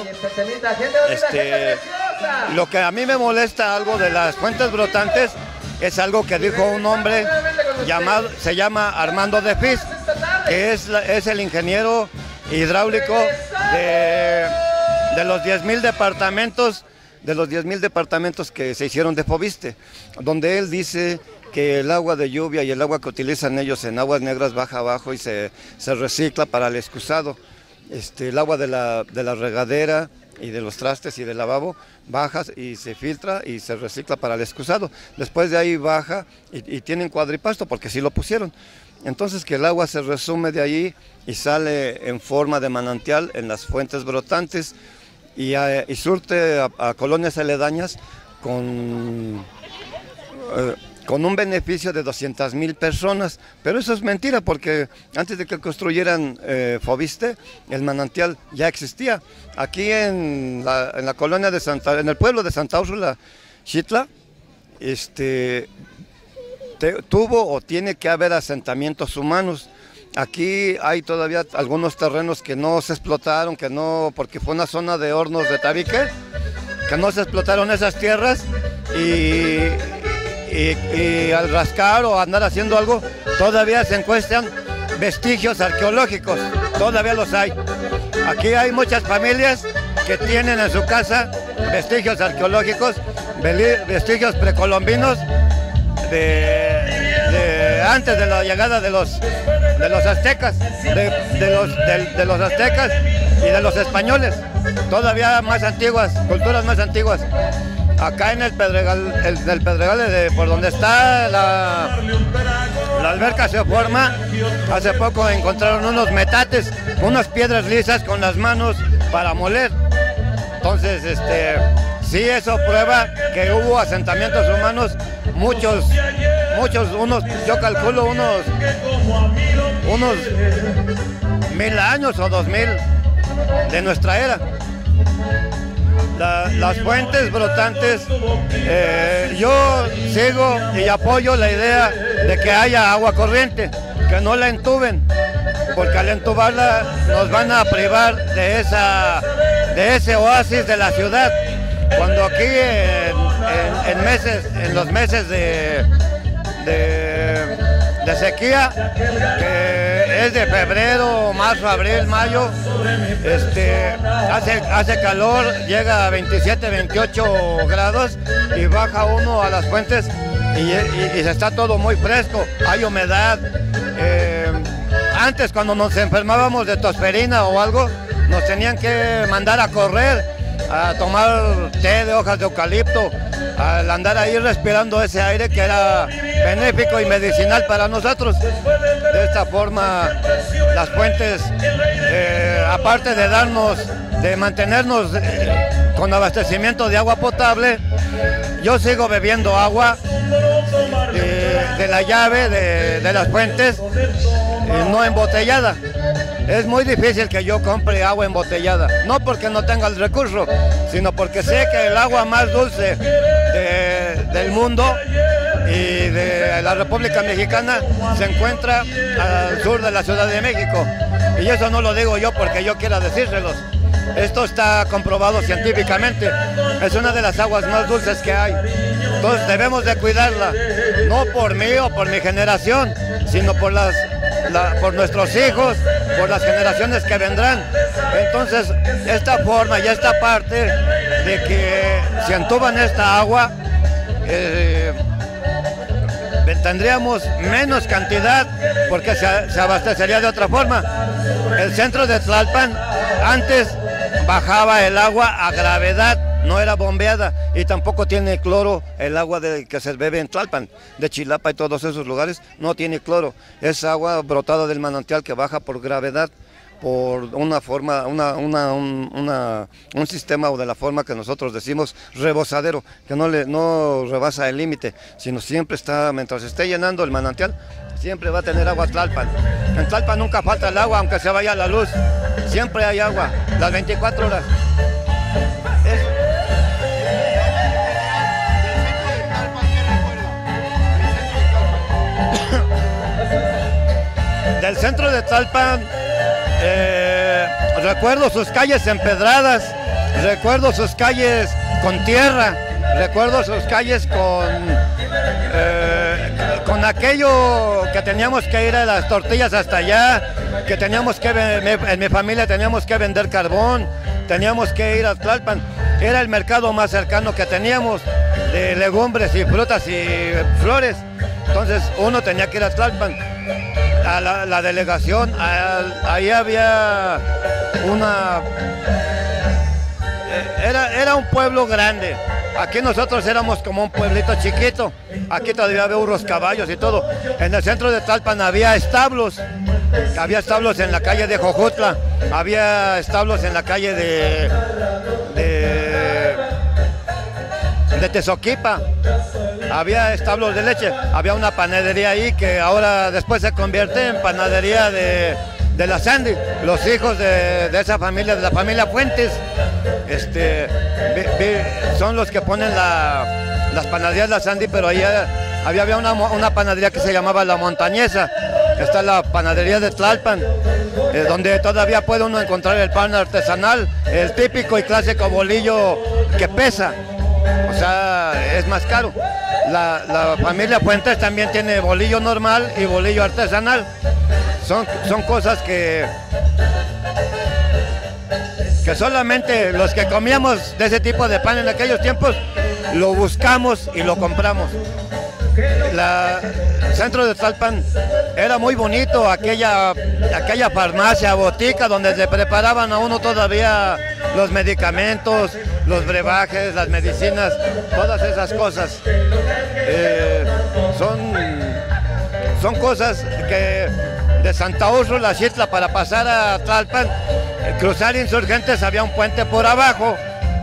Lo que a mí me molesta algo de las fuentes brotantes es algo que dijo un hombre se llama Armando de Fis, que es el ingeniero hidráulico de los 10,000 departamentos que se hicieron de Foviste, donde él dice que el agua de lluvia y el agua que utilizan ellos en aguas negras baja abajo y se recicla para el excusado. El agua de la regadera y de los trastes y del lavabo baja y se filtra y se recicla para el excusado. Después de ahí baja y tienen cuadripasto porque sí lo pusieron. Entonces que el agua se resume de ahí y sale en forma de manantial en las fuentes brotantes y surte a colonias aledañas con un beneficio de 200,000 personas, pero eso es mentira porque antes de que construyeran Foviste, el manantial ya existía. Aquí en la colonia en el pueblo de Santa Úrsula, Xitla, tuvo o tiene que haber asentamientos humanos. Aquí hay todavía algunos terrenos que no se explotaron, porque fue una zona de hornos de tabique, que no se explotaron esas tierras y al rascar o andar haciendo algo, todavía se encuentran vestigios arqueológicos, todavía los hay. Aquí hay muchas familias que tienen en su casa vestigios arqueológicos, vestigios precolombinos de antes de la llegada de los aztecas, de los aztecas y de los españoles, todavía más antiguas, culturas más antiguas. Acá en el Pedregal, por donde está la alberca se forma, hace poco encontraron unos metates, unas piedras lisas con las manos para moler. Entonces, sí, eso prueba que hubo asentamientos humanos, muchos, yo calculo unos 1000 años o 2000 de nuestra era. Las fuentes brotantes, yo sigo y apoyo la idea de que haya agua corriente, que no la entuben, porque al entubarla nos van a privar de ese oasis de la ciudad. Cuando aquí en los meses de sequía, que es de febrero, marzo, abril, mayo, hace calor, llega a 27, 28 grados y baja uno a las fuentes y está todo muy fresco, hay humedad, Antes, cuando nos enfermábamos de tosferina o algo, nos tenían que mandar a correr, a tomar té de hojas de eucalipto, al andar ahí respirando ese aire que era benéfico y medicinal para nosotros. De esta forma, las fuentes, aparte de mantenernos con abastecimiento de agua potable, yo sigo bebiendo agua de la llave de las fuentes, no embotellada. Es muy difícil que yo compre agua embotellada, no porque no tenga el recurso, sino porque sé que el agua más dulce del mundo y de la República Mexicana se encuentra al sur de la Ciudad de México. Y eso no lo digo yo porque yo quiera decírselos. Esto está comprobado científicamente. Es una de las aguas más dulces que hay. Entonces debemos de cuidarla, no por mí o por mi generación, sino por nuestros hijos, por las generaciones que vendrán. Entonces, esta forma y esta parte de que se entuban esta agua, tendríamos menos cantidad porque se abastecería de otra forma. El centro de Tlalpan antes bajaba el agua a gravedad, no era bombeada y tampoco tiene cloro el agua que se bebe en Tlalpan, de Chilapa y todos esos lugares, no tiene cloro. Es agua brotada del manantial que baja por gravedad, por una forma, un sistema o de la forma que nosotros decimos rebosadero, que no rebasa el límite, sino siempre está, mientras esté llenando el manantial, siempre va a tener agua Tlalpan. En Tlalpan nunca falta el agua, aunque se vaya la luz, siempre hay agua, las 24 horas. Del centro de Tlalpan, recuerdo sus calles empedradas, recuerdo sus calles con tierra, recuerdo sus calles con aquello que teníamos que ir a las tortillas hasta allá, que teníamos que, en mi familia teníamos que vender carbón, teníamos que ir a Tlalpan. Era el mercado más cercano que teníamos de legumbres y frutas y flores. Entonces uno tenía que ir a Tlalpan. A la delegación, ahí había era un pueblo grande. Aquí nosotros éramos como un pueblito chiquito. Aquí todavía había burros, caballos y todo. En el centro de Tlalpan había establos. Había establos en la calle de Jojutla. Había establos en la calle de Tezoquipa. Había establos de leche, había una panadería ahí que ahora después se convierte en panadería de la Sandy, los hijos de esa familia, de la familia Fuentes, son los que ponen las panaderías de la Sandy, pero ahí había una panadería que se llamaba La Montañesa. Está la panadería de Tlalpan, donde todavía puede uno encontrar el pan artesanal, el típico y clásico bolillo que pesa, o sea, es más caro. La familia Fuentes también tiene bolillo normal y bolillo artesanal. Son cosas que solamente los que comíamos de ese tipo de pan en aquellos tiempos lo buscamos y lo compramos. El centro de Tlalpan era muy bonito, aquella farmacia, botica, donde se preparaban a uno todavía los medicamentos, los brebajes, las medicinas, todas esas cosas. Son cosas que de Santa Úrsula, Xitla, para pasar a Tlalpan, cruzar Insurgentes, había un puente por abajo,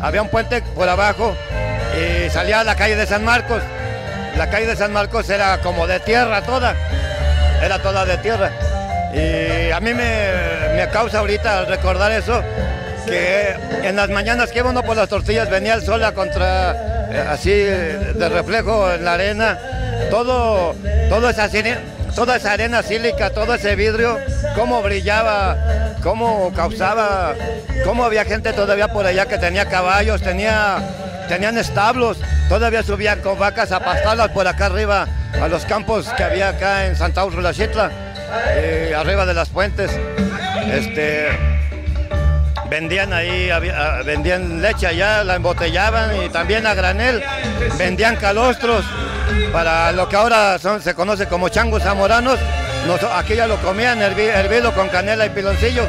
y salía a la calle de San Marcos. La calle de San Marcos era como de tierra toda, era toda de tierra. Y a mí me causa ahorita al recordar eso, que en las mañanas que iba uno por las tortillas, venía el sol así de reflejo en la arena, toda esa arena sílica, todo ese vidrio, cómo brillaba, cómo causaba, cómo había gente todavía por allá que tenía caballos, tenían establos, todavía subían con vacas a pastarlas por acá arriba, a los campos que había acá en Santa Úrsula, Xitla, arriba de las fuentes. Vendían ahí, vendían leche allá, la embotellaban y también a granel, vendían calostros para lo que ahora se conoce como changos zamoranos, Aquí ya lo comían hervido con canela y piloncillo.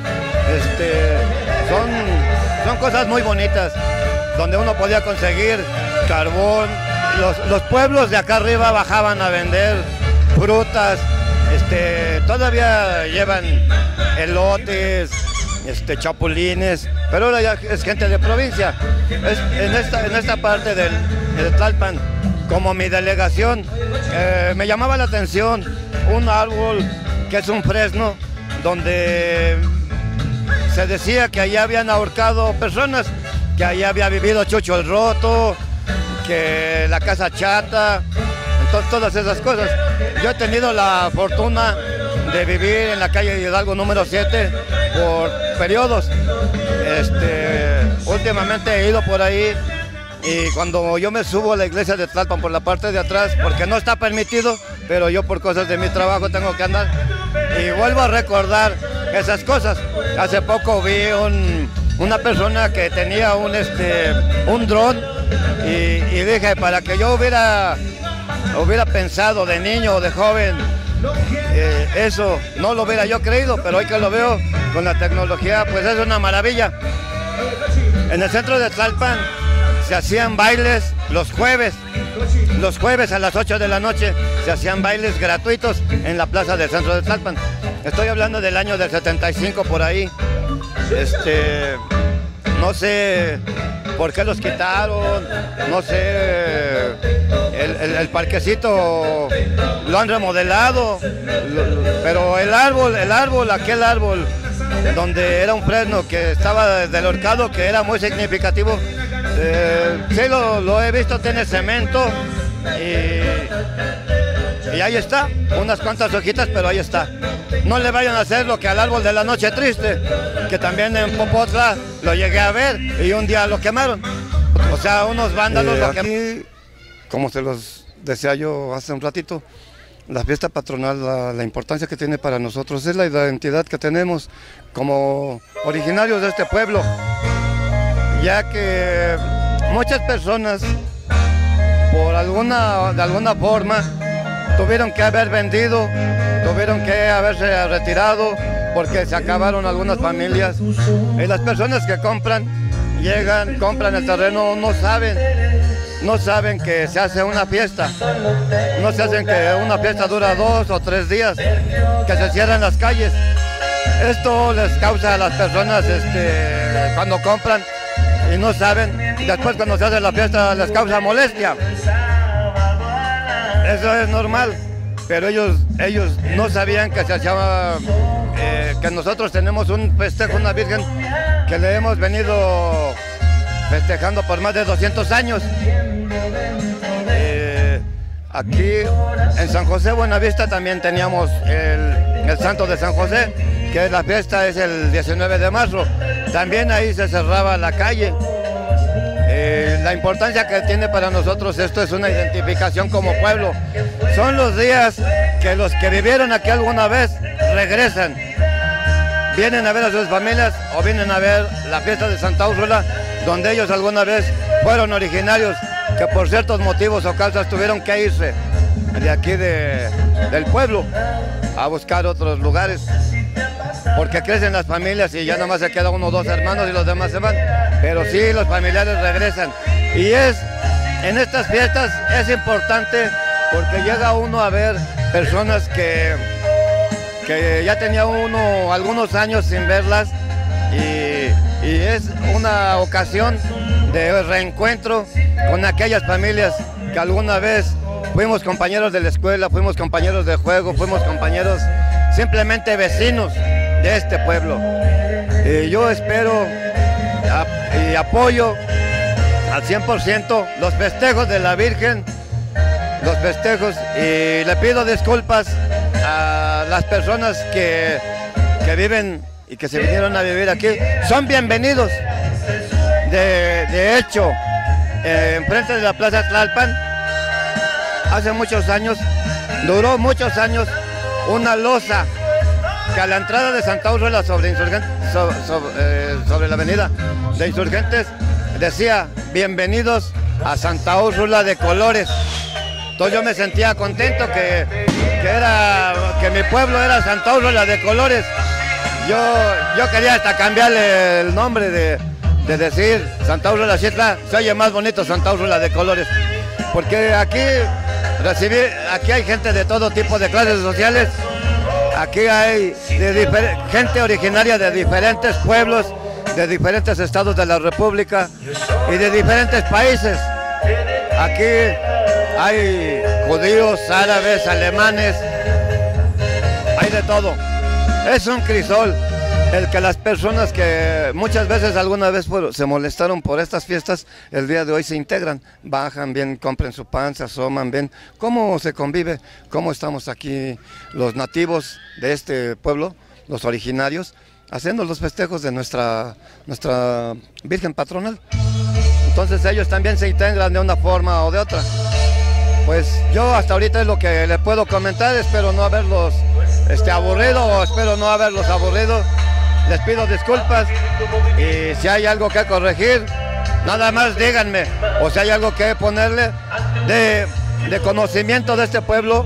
Son cosas muy bonitas, donde uno podía conseguir carbón. Los pueblos de acá arriba bajaban a vender frutas, todavía llevan elotes, chapulines, pero ahora ya es gente de provincia. En esta parte de Tlalpan, como mi delegación, me llamaba la atención un árbol que es un fresno, donde se decía que allá habían ahorcado personas, que allá había vivido Chucho el Roto, que la Casa Chata, entonces todas esas cosas. Yo he tenido la fortuna de vivir en la calle Hidalgo número 7 por periodos. Últimamente he ido por ahí y cuando yo me subo a la iglesia de Tlalpan por la parte de atrás, porque no está permitido, pero yo por cosas de mi trabajo tengo que andar, y vuelvo a recordar esas cosas. Hace poco vi una persona que tenía un dron y dije, para que yo hubiera pensado de niño o de joven, eso no lo hubiera yo creído, pero hoy que lo veo con la tecnología, pues es una maravilla. En el centro de Tlalpan se hacían bailes los jueves a las 8 de la noche, se hacían bailes gratuitos en la plaza del centro de Tlalpan. Estoy hablando del año del 75 por ahí. No sé por qué los quitaron, no sé, el parquecito lo han remodelado, pero aquel árbol donde era un fresno que estaba del horcado, que era muy significativo, sí lo he visto, tiene cemento y ahí está, unas cuantas hojitas, pero ahí está. No le vayan a hacer lo que al árbol de la noche triste, que también en Popotla lo llegué a ver y un día lo quemaron. O sea, unos vándalos lo quemaron. Aquí, como se los decía yo hace un ratito, la fiesta patronal, la importancia que tiene para nosotros es la identidad que tenemos como originarios de este pueblo, ya que muchas personas, de alguna forma, tuvieron que haber vendido, tuvieron que haberse retirado porque se acabaron algunas familias. Y las personas que compran, llegan, compran el terreno, no saben que se hace una fiesta. No se hacen que una fiesta dura 2 o 3 días, que se cierran las calles. Esto les causa a las personas cuando compran y no saben, después cuando se hace la fiesta les causa molestia. Eso es normal, pero ellos no sabían que se hacía, que nosotros tenemos un festejo, una virgen que le hemos venido festejando por más de 200 años. Aquí en San José Buenavista también teníamos el Santo de San José, que la fiesta es el 19 de marzo. También ahí se cerraba la calle. La importancia que tiene para nosotros esto es una identificación como pueblo. Son los días que los que vivieron aquí alguna vez regresan. Vienen a ver a sus familias o vienen a ver la fiesta de Santa Úrsula, donde ellos alguna vez fueron originarios, que por ciertos motivos o causas tuvieron que irse de aquí del pueblo a buscar otros lugares, porque crecen las familias y ya nomás se queda 1 o 2 hermanos y los demás se van, pero sí los familiares regresan. Y en estas fiestas es importante porque llega uno a ver personas que ya tenía uno algunos años sin verlas y es una ocasión de reencuentro con aquellas familias que alguna vez fuimos compañeros de la escuela, fuimos compañeros de juego, fuimos compañeros, simplemente vecinos de este pueblo. Yo espero y apoyo al 100% los festejos de la Virgen, los festejos, y le pido disculpas a las personas que viven y que se vinieron a vivir aquí. Son bienvenidos. De hecho, enfrente de la Plaza Tlalpan, hace muchos años, duró muchos años, una losa que a la entrada de Santa Úrsula sobre la avenida de Insurgentes decía: bienvenidos a Santa Úrsula de colores. Entonces yo me sentía contento que que mi pueblo era Santa Úrsula de Colores. Yo quería hasta cambiarle el nombre de decir Santa Úrsula Xitla, se oye más bonito Santa Úrsula de Colores, porque aquí hay gente de todo tipo de clases sociales, aquí hay gente originaria de diferentes pueblos, de diferentes estados de la República y de diferentes países. Aquí hay judíos, árabes, alemanes, hay de todo. Es un crisol el que las personas que muchas veces alguna vez se molestaron por estas fiestas, el día de hoy se integran, bajan bien, compren su pan, se asoman, ven cómo se convive, cómo estamos aquí los nativos de este pueblo, los originarios, haciendo los festejos de nuestra Virgen Patronal. Entonces ellos también se integran de una forma o de otra. Pues yo hasta ahorita es lo que les puedo comentar, espero no haberlos aburrido o espero no haberlos aburrido. Les pido disculpas y si hay algo que corregir, nada más díganme, o si hay algo que ponerle de conocimiento de este pueblo.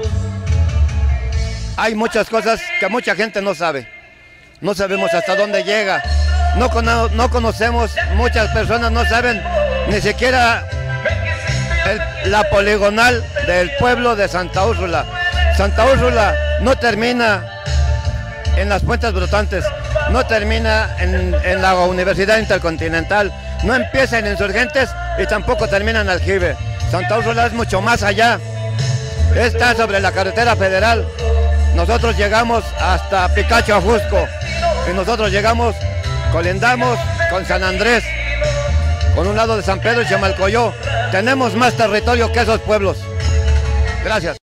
Hay muchas cosas que mucha gente no sabe, no sabemos hasta dónde llega, no conocemos, muchas personas no saben ni siquiera la poligonal del pueblo de Santa Úrsula. Santa Úrsula no termina en las Puentes Brotantes, no termina en la Universidad Intercontinental, no empieza en Insurgentes y tampoco termina en Aljibe. Santa Úrsula es mucho más allá, está sobre la carretera federal. Nosotros llegamos hasta Picacho Ajusco y nosotros colindamos con San Andrés, con un lado de San Pedro y Chamalcoyó. Tenemos más territorio que esos pueblos. Gracias.